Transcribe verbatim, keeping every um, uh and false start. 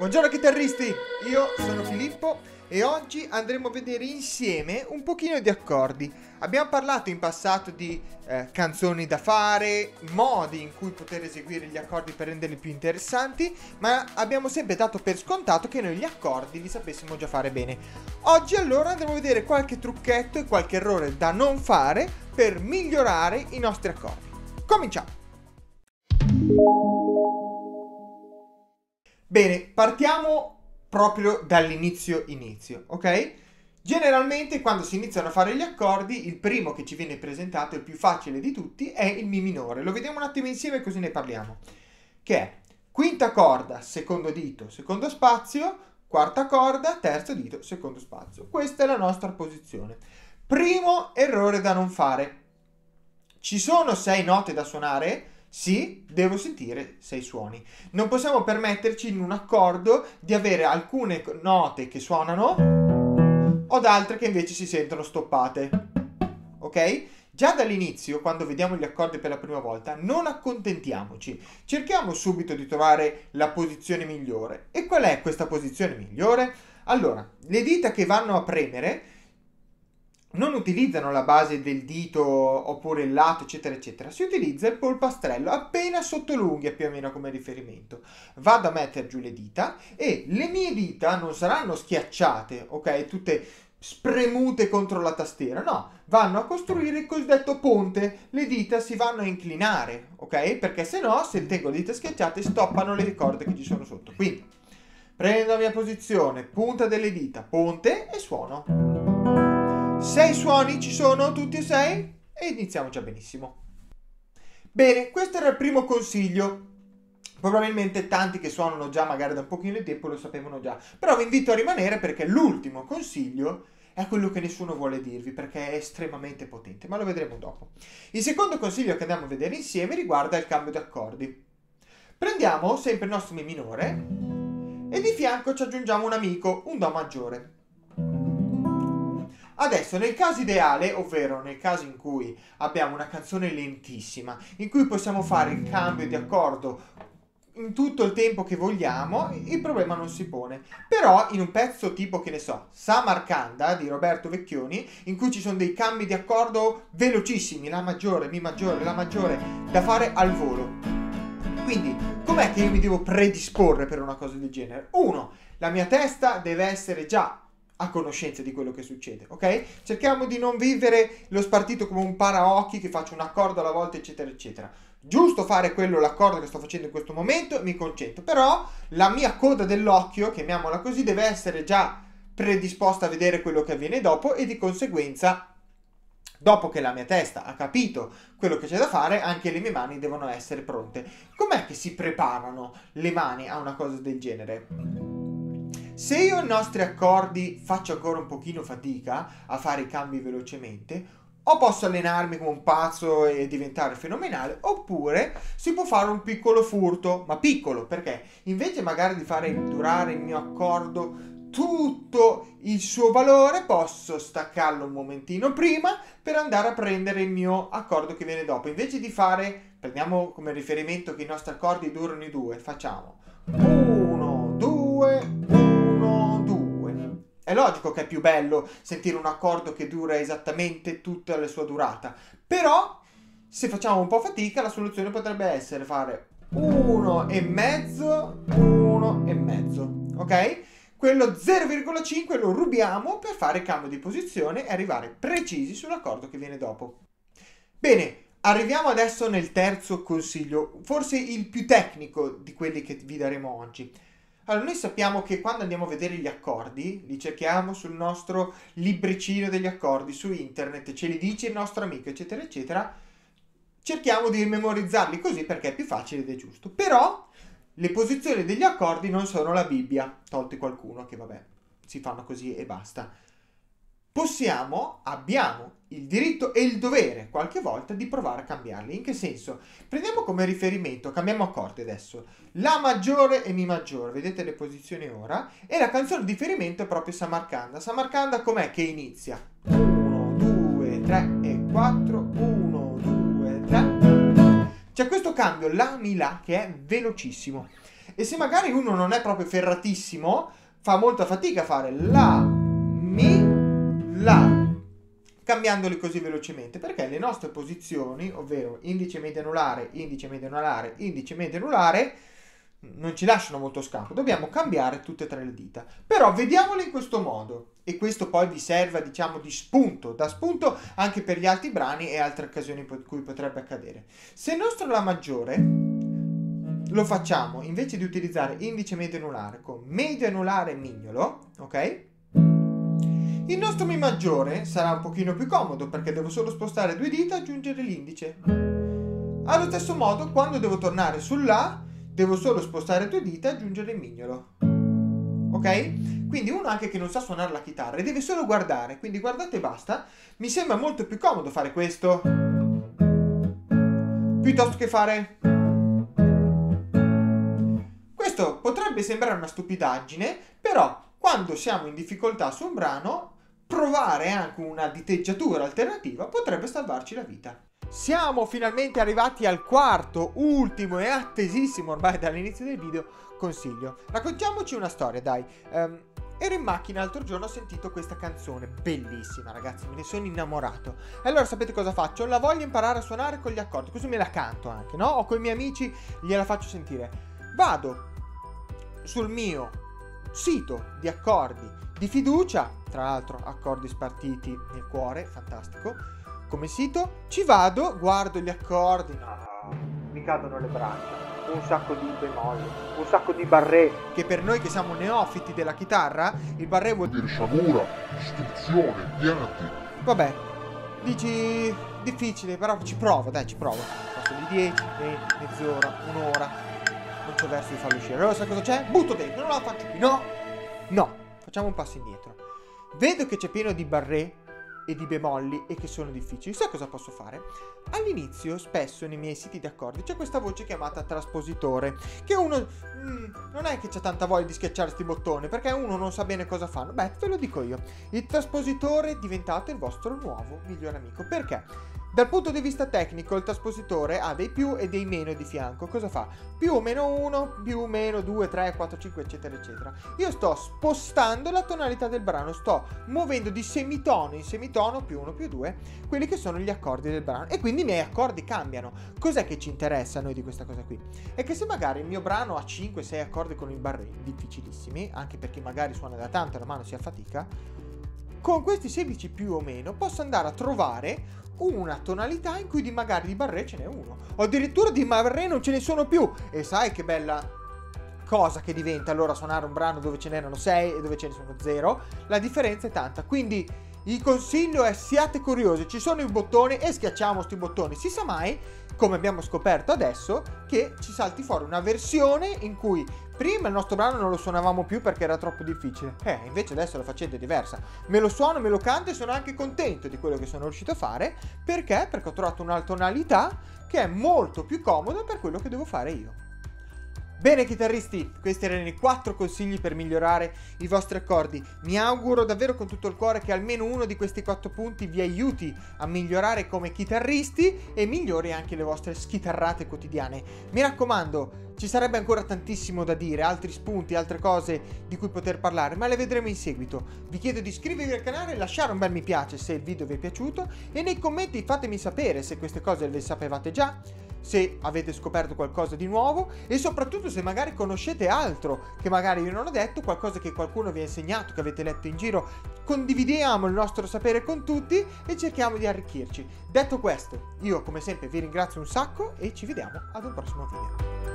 Buongiorno chitarristi, io sono Filippo e oggi andremo a vedere insieme un pochino di accordi. Abbiamo parlato in passato di eh, canzoni da fare, modi in cui poter eseguire gli accordi per renderli più interessanti, ma abbiamo sempre dato per scontato che noi gli accordi li sapessimo già fare bene. Oggi allora andremo a vedere qualche trucchetto e qualche errore da non fare per migliorare i nostri accordi. Cominciamo! Bene, partiamo proprio dall'inizio inizio, ok? Generalmente quando si iniziano a fare gli accordi, il primo che ci viene presentato, il più facile di tutti, è il Mi minore. Lo vediamo un attimo insieme così ne parliamo. Che è quinta corda, secondo dito, secondo spazio, quarta corda, terzo dito, secondo spazio. Questa è la nostra posizione. Primo errore da non fare. Ci sono sei note da suonare? Sì, devo sentire sei suoni. Non possiamo permetterci in un accordo di avere alcune note che suonano o altre che invece si sentono stoppate. Ok? Già dall'inizio, quando vediamo gli accordi per la prima volta, non accontentiamoci. Cerchiamo subito di trovare la posizione migliore. E qual è questa posizione migliore? Allora, le dita che vanno a premere non utilizzano la base del dito oppure il lato eccetera eccetera, si utilizza il polpastrello appena sotto l'unghia più o meno come riferimento. Vado a mettere giù le dita e le mie dita non saranno schiacciate, ok, tutte spremute contro la tastiera, no, vanno a costruire il cosiddetto ponte, le dita si vanno a inclinare, ok, perché se no se tengo le dita schiacciate stoppano le corde che ci sono sotto. Quindi prendo la mia posizione, punta delle dita, ponte e suono. Sei suoni ci sono, tutti e sei, e iniziamo già benissimo. Bene, questo era il primo consiglio. Probabilmente tanti che suonano già magari da un pochino di tempo lo sapevano già, però vi invito a rimanere perché l'ultimo consiglio è quello che nessuno vuole dirvi perché è estremamente potente, ma lo vedremo dopo. Il secondo consiglio che andiamo a vedere insieme riguarda il cambio di accordi. Prendiamo sempre il nostro Mi minore e di fianco ci aggiungiamo un amico, un Do maggiore. Adesso nel caso ideale, ovvero nel caso in cui abbiamo una canzone lentissima, in cui possiamo fare il cambio di accordo in tutto il tempo che vogliamo, il problema non si pone. Però in un pezzo tipo, che ne so, Samarcanda di Roberto Vecchioni, in cui ci sono dei cambi di accordo velocissimi, La maggiore, Mi maggiore, La maggiore, da fare al volo. Quindi, com'è che io mi devo predisporre per una cosa del genere? Uno, la mia testa deve essere già a conoscenza di quello che succede, ok? Cerchiamo di non vivere lo spartito come un paraocchi che faccio un accordo alla volta eccetera eccetera. Giusto fare quello, l'accordo che sto facendo in questo momento, mi concentro, però la mia coda dell'occhio, chiamiamola così, deve essere già predisposta a vedere quello che avviene dopo e di conseguenza, dopo che la mia testa ha capito quello che c'è da fare, anche le mie mani devono essere pronte. Com'è che si preparano le mani a una cosa del genere? Se io ai nostri accordi faccio ancora un pochino fatica a fare i cambi velocemente, o posso allenarmi come un pazzo e diventare fenomenale, oppure si può fare un piccolo furto, ma piccolo, perché invece magari di fare durare il mio accordo tutto il suo valore, posso staccarlo un momentino prima per andare a prendere il mio accordo che viene dopo. Invece di fare, prendiamo come riferimento che i nostri accordi durano i due, facciamo uno, due, è logico che è più bello sentire un accordo che dura esattamente tutta la sua durata, però se facciamo un po' fatica la soluzione potrebbe essere fare uno e mezzo, uno e mezzo, ok? Quello zero virgola cinque lo rubiamo per fare il cambio di posizione e arrivare precisi sull'accordo che viene dopo. Bene, arriviamo adesso nel terzo consiglio, forse il più tecnico di quelli che vi daremo oggi. Allora, noi sappiamo che quando andiamo a vedere gli accordi, li cerchiamo sul nostro libricino degli accordi, su internet, ce li dice il nostro amico, eccetera, eccetera, cerchiamo di memorizzarli così perché è più facile ed è giusto. Però le posizioni degli accordi non sono la Bibbia, tolti qualcuno che vabbè, si fanno così e basta. Possiamo, abbiamo il diritto e il dovere qualche volta di provare a cambiarli. In che senso? Prendiamo come riferimento, cambiamo accordi adesso, La maggiore e Mi maggiore, vedete le posizioni ora, e la canzone di riferimento è proprio Samarcanda. Samarcanda com'è che inizia? uno, due, tre e quattro, uno, due, tre. C'è questo cambio La Mi La che è velocissimo E se magari uno non è proprio ferratissimo, fa molta fatica a fare la, mi, la, cambiandoli così velocemente, perché le nostre posizioni, ovvero indice medio anulare, indice medio anulare, indice medio anulare, non ci lasciano molto scampo, dobbiamo cambiare tutte e tre le dita. Però vediamole in questo modo, e questo poi vi serve, diciamo, di spunto, da spunto anche per gli altri brani e altre occasioni in cui potrebbe accadere. Se il nostro La maggiore lo facciamo, invece di utilizzare indice medio anulare, con medio anulare mignolo, ok? Il nostro Mi maggiore sarà un pochino più comodo, perché devo solo spostare due dita e aggiungere l'indice. Allo stesso modo, quando devo tornare sul La, devo solo spostare due dita e aggiungere il mignolo. Ok? Quindi uno anche che non sa suonare la chitarra e deve solo guardare, quindi guardate e basta, mi sembra molto più comodo fare questo piuttosto che fare... Questo potrebbe sembrare una stupidaggine, però quando siamo in difficoltà su un brano, provare anche una diteggiatura alternativa potrebbe salvarci la vita. Siamo finalmente arrivati al quarto, ultimo e attesissimo ormai dall'inizio del video consiglio. Raccontiamoci una storia, dai. Um, ero in macchina l'altro giorno, ho sentito questa canzone, bellissima ragazzi, me ne sono innamorato. E allora sapete cosa faccio? La voglio imparare a suonare con gli accordi, così me la canto anche, no? O con i miei amici gliela faccio sentire. Vado sul mio sito di accordi di fiducia, tra l'altro accordi spartiti nel cuore, fantastico. Come sito, ci vado, guardo gli accordi, no, mi cadono le braccia, un sacco di bemolli, un sacco di barré, che per noi che siamo neofiti della chitarra, il barré vuol dire sciagura, istruzione, pianti. Vabbè, dici difficile, però ci provo, dai, ci provo. Passo di dieci, venti, mezz'ora, un'ora, non c'è verso di farlo uscire. Allora sai cosa c'è? Butto dentro, non la faccio più, no, no, facciamo un passo indietro. Vedo che c'è pieno di barré e di bemolli e che sono difficili. Sai cosa posso fare? All'inizio, spesso nei miei siti di accordi c'è questa voce chiamata traspositore, che uno mm, non è che c'ha tanta voglia di schiacciare sti bottoni, perché uno non sa bene cosa fanno. Beh, ve lo dico io, il traspositore è diventato il vostro nuovo migliore amico. Perché? Dal punto di vista tecnico il traspositore ha dei più e dei meno di fianco. Cosa fa? Più o meno uno, più o meno due, tre, quattro, cinque, eccetera, eccetera. Io sto spostando la tonalità del brano, sto muovendo di semitono in semitono, più uno, più due, quelli che sono gli accordi del brano. E quindi i miei accordi cambiano. Cos'è che ci interessa a noi di questa cosa qui? È che se magari il mio brano ha cinque sei accordi con il barré, difficilissimi, anche per chi magari suona da tanto e la mano si affatica, con questi sedici più o meno posso andare a trovare una tonalità in cui di magari di barré ce n'è uno, o addirittura di barré non ce ne sono più. E sai che bella cosa che diventa allora suonare un brano dove ce n'erano sei e dove ce ne sono zero? La differenza è tanta. Quindi il consiglio è: siate curiosi, ci sono i bottoni e schiacciamo sti bottoni. Si sa mai, come abbiamo scoperto adesso, che ci salti fuori una versione in cui prima il nostro brano non lo suonavamo più perché era troppo difficile. Eh, invece adesso la faccenda è diversa. Me lo suono, me lo canto e sono anche contento di quello che sono riuscito a fare. Perché? Perché ho trovato una tonalità che è molto più comoda per quello che devo fare io. Bene chitarristi, questi erano i quattro consigli per migliorare i vostri accordi. Mi auguro davvero con tutto il cuore che almeno uno di questi quattro punti vi aiuti a migliorare come chitarristi e migliori anche le vostre schitarrate quotidiane. Mi raccomando, ci sarebbe ancora tantissimo da dire, altri spunti, altre cose di cui poter parlare, ma le vedremo in seguito. Vi chiedo di iscrivervi al canale, lasciare un bel mi piace se il video vi è piaciuto e nei commenti fatemi sapere se queste cose le sapevate già, se avete scoperto qualcosa di nuovo e soprattutto se magari conoscete altro che magari io non ho detto, qualcosa che qualcuno vi ha insegnato, che avete letto in giro. Condividiamo il nostro sapere con tutti e cerchiamo di arricchirci. Detto questo, io come sempre vi ringrazio un sacco e ci vediamo ad un prossimo video.